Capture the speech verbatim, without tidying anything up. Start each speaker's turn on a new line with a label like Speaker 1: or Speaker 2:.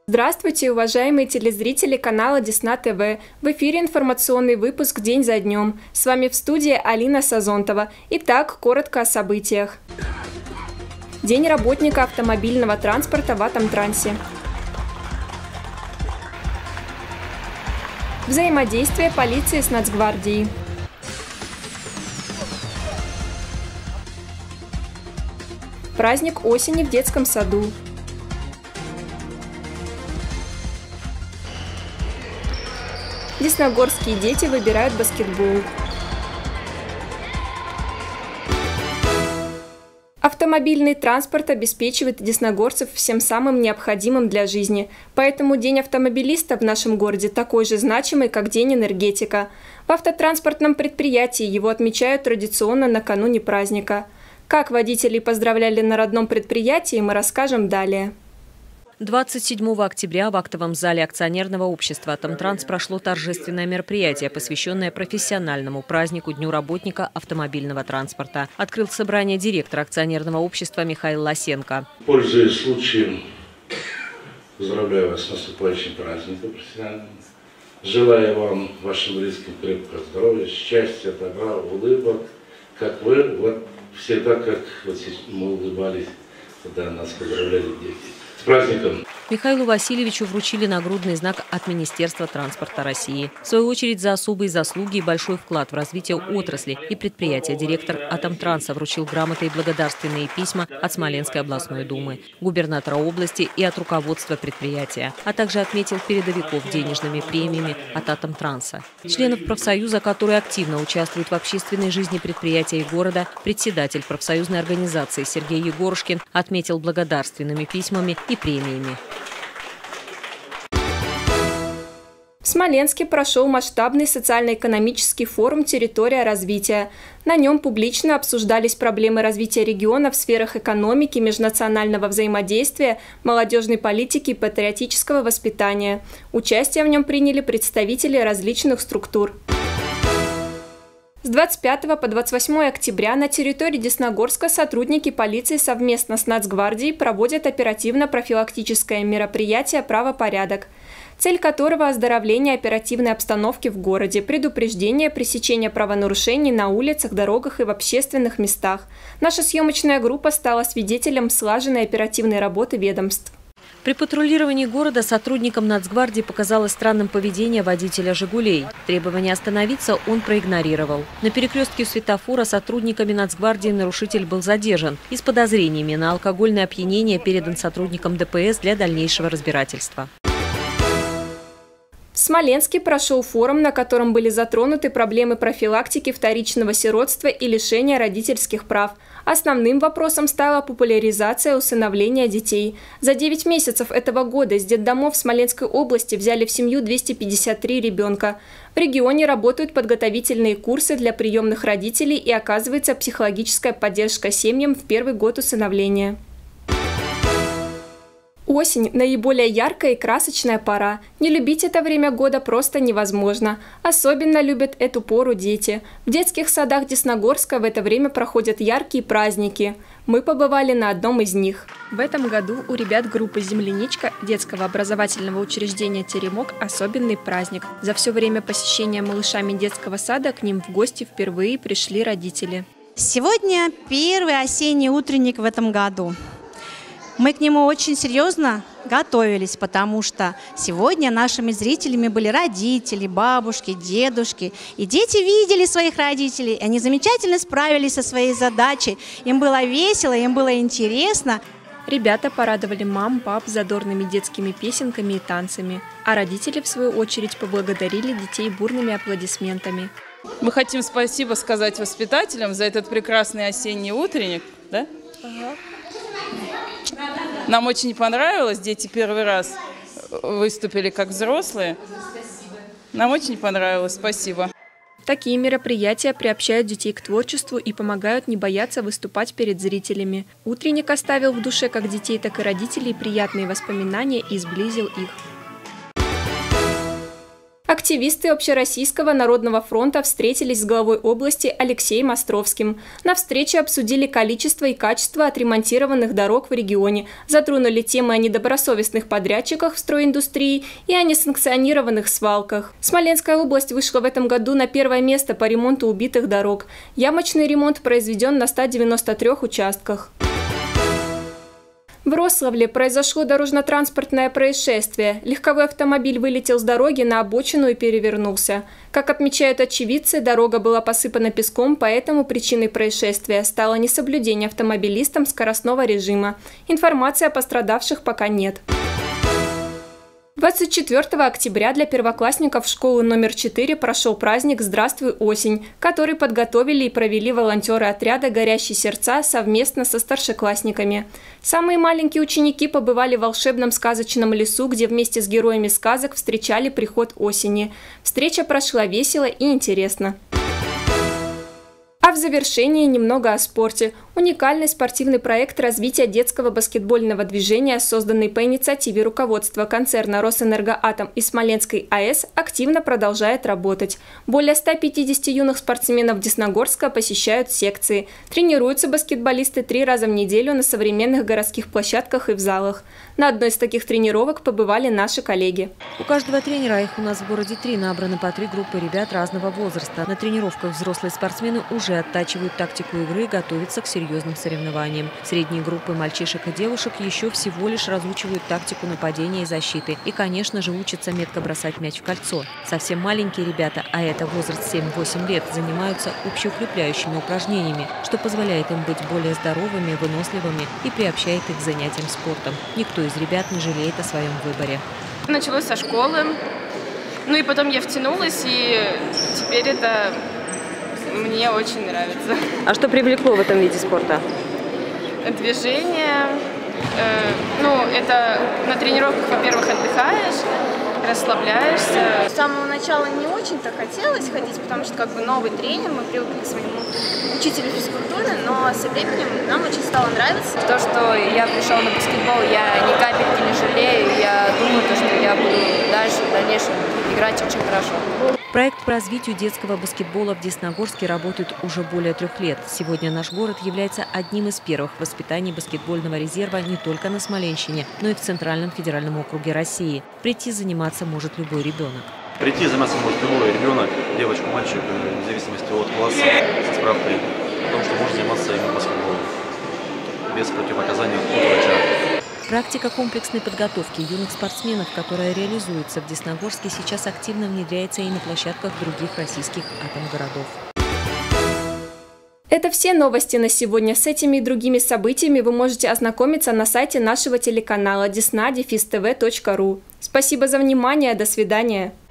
Speaker 1: Здравствуйте, уважаемые телезрители канала Десна ТВ. В эфире информационный выпуск «День за днем». С вами в студии Алина Сазонтова. Итак, коротко о событиях. День работника автомобильного транспорта в Атомтрансе. Взаимодействие полиции с Нацгвардией. Праздник осени в детском саду. Десногорские дети выбирают баскетбол. Автомобильный транспорт обеспечивает десногорцев всем самым необходимым для жизни, поэтому День автомобилиста в нашем городе такой же значимый, как День энергетика. В автотранспортном предприятии его отмечают традиционно накануне праздника. Как водителей поздравляли на родном предприятии, мы расскажем далее.
Speaker 2: двадцать седьмого октября в актовом зале акционерного общества «Атомтранс» прошло торжественное мероприятие, посвященное профессиональному празднику Дню работника автомобильного транспорта. Открыл собрание директор акционерного общества Михаил Лосенко.
Speaker 3: Пользуясь случаем, поздравляю вас с наступающим праздником профессиональным. Желаю вам, вашим близким, крепкого здоровья, счастья, добра, улыбок, как вы, вот всегда, как вот мы улыбались, когда нас поздравляли дети. С праздником!
Speaker 2: Михаилу Васильевичу вручили нагрудный знак от Министерства транспорта России. В свою очередь за особые заслуги и большой вклад в развитие отрасли и предприятия директор Атомтранса вручил грамоты и благодарственные письма от Смоленской областной думы, губернатора области и от руководства предприятия, а также отметил передовиков денежными премиями от Атомтранса. Членов профсоюза, которые активно участвуют в общественной жизни предприятия и города, председатель профсоюзной организации Сергей Егорушкин отметил благодарственными письмами и премиями.
Speaker 1: В Смоленске прошел масштабный социально-экономический форум «Территория развития». На нем публично обсуждались проблемы развития региона в сферах экономики, межнационального взаимодействия, молодежной политики и патриотического воспитания. Участие в нем приняли представители различных структур. С двадцать пятого по двадцать восьмое октября на территории Десногорска сотрудники полиции совместно с Нацгвардией проводят оперативно-профилактическое мероприятие «Правопорядок», цель которого – оздоровление оперативной обстановки в городе, предупреждение, пресечение правонарушений на улицах, дорогах и в общественных местах. Наша съемочная группа стала свидетелем слаженной оперативной работы ведомств.
Speaker 2: При патрулировании города сотрудникам Нацгвардии показалось странным поведение водителя «Жигулей». Требование остановиться он проигнорировал. На перекрестке светофора сотрудниками Нацгвардии нарушитель был задержан и с подозрениями на алкогольное опьянение передан сотрудникам ДПС для дальнейшего разбирательства.
Speaker 1: В Смоленске прошел форум, на котором были затронуты проблемы профилактики вторичного сиротства и лишения родительских прав. Основным вопросом стала популяризация усыновления детей. За девять месяцев этого года из детдомов Смоленской области взяли в семью двести пятьдесят три ребенка. В регионе работают подготовительные курсы для приемных родителей и оказывается психологическая поддержка семьям в первый год усыновления. Осень – наиболее яркая и красочная пора. Не любить это время года просто невозможно. Особенно любят эту пору дети. В детских садах Десногорска в это время проходят яркие праздники. Мы побывали на одном из них. В этом году у ребят группы «Земляничка» детского образовательного учреждения «Теремок» особенный праздник. За все время посещения малышами детского сада к ним в гости впервые пришли родители.
Speaker 4: Сегодня первый осенний утренник в этом году. Мы к нему очень серьезно готовились, потому что сегодня нашими зрителями были родители, бабушки, дедушки. И дети видели своих родителей, они замечательно справились со своей задачей. Им было весело, им было интересно.
Speaker 1: Ребята порадовали мам, пап задорными детскими песенками и танцами. А родители, в свою очередь, поблагодарили детей бурными аплодисментами.
Speaker 5: Мы хотим спасибо сказать воспитателям за этот прекрасный осенний утренник. Да? Ага. Нам очень понравилось, дети первый раз выступили как взрослые. Нам очень понравилось, спасибо.
Speaker 1: Такие мероприятия приобщают детей к творчеству и помогают не бояться выступать перед зрителями. Утренник оставил в душе как детей, так и родителей приятные воспоминания и сблизил их. Активисты Общероссийского народного фронта встретились с главой области Алексеем Островским. На встрече обсудили количество и качество отремонтированных дорог в регионе, затронули темы о недобросовестных подрядчиках в стройиндустрии и о несанкционированных свалках. Смоленская область вышла в этом году на первое место по ремонту убитых дорог. Ямочный ремонт произведен на ста девяноста трёх участках. В Рославле произошло дорожно-транспортное происшествие. Легковой автомобиль вылетел с дороги на обочину и перевернулся. Как отмечают очевидцы, дорога была посыпана песком, поэтому причиной происшествия стало несоблюдение автомобилистом скоростного режима. Информации о пострадавших пока нет. двадцать четвёртого октября для первоклассников школы номер четыре прошел праздник «Здравствуй, осень», который подготовили и провели волонтеры отряда «Горящие сердца» совместно со старшеклассниками. Самые маленькие ученики побывали в волшебном сказочном лесу, где вместе с героями сказок встречали приход осени. Встреча прошла весело и интересно. А в завершении немного о спорте. Уникальный спортивный проект развития детского баскетбольного движения, созданный по инициативе руководства концерна «Росэнергоатом» и Смоленской АЭС, активно продолжает работать. Более ста пятидесяти юных спортсменов Десногорска посещают секции. Тренируются баскетболисты три раза в неделю на современных городских площадках и в залах. На одной из таких тренировок побывали наши коллеги.
Speaker 2: У каждого тренера, а их у нас в городе три, набраны по три группы ребят разного возраста. На тренировках взрослые спортсмены уже оттачивают тактику игры и готовятся к серьезным соревнованиям. Средние группы мальчишек и девушек еще всего лишь разучивают тактику нападения и защиты. И, конечно же, учатся метко бросать мяч в кольцо. Совсем маленькие ребята, а это возраст семь-восемь лет, занимаются общеукрепляющими упражнениями, что позволяет им быть более здоровыми, выносливыми и приобщает их к занятиям спортом. Никто из ребят не жалеет о своем выборе.
Speaker 6: Началось со школы, ну и потом я втянулась, и теперь это мне очень нравится.
Speaker 2: А что привлекло в этом виде спорта?
Speaker 6: Движение. Э, ну, это на тренировках, во-первых, отдыхаешь, расслабляешься.
Speaker 7: С самого начала не очень-то хотелось ходить, потому что как бы новый тренер, мы привыкли к своему учителю физкультуры, но со временем нам очень стало нравиться.
Speaker 8: То, что я пришел на баскетбол, я ни капельки не жалею, я думаю, то, что я буду дальше, в дальнейшем играть очень хорошо.
Speaker 2: Проект по развитию детского баскетбола в Десногорске работает уже более трех лет. Сегодня наш город является одним из первых в воспитании баскетбольного резерва не только на Смоленщине, но и в Центральном федеральном округе России. Прийти заниматься может любой ребенок.
Speaker 9: Прийти заниматься может любой ребенок, девочка, мальчик, вне зависимости от класса, со справкой о том, что может заниматься именно баскетболом, без противопоказаний от врача.
Speaker 2: Практика комплексной подготовки юных спортсменов, которая реализуется в Десногорске, сейчас активно внедряется и на площадках других российских атомгородов.
Speaker 1: Это все новости на сегодня. С этими и другими событиями вы можете ознакомиться на сайте нашего телеканала десна дефис тэ вэ точка ру. Спасибо за внимание. До свидания.